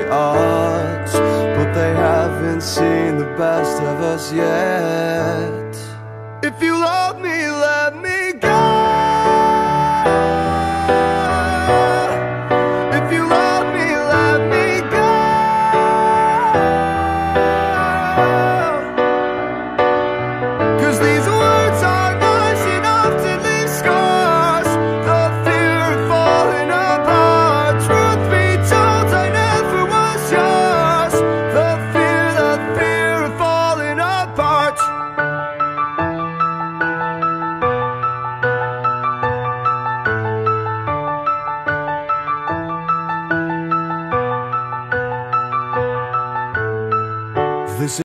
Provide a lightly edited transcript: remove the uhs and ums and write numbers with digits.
odds, but they haven't seen the best of us yet. If you love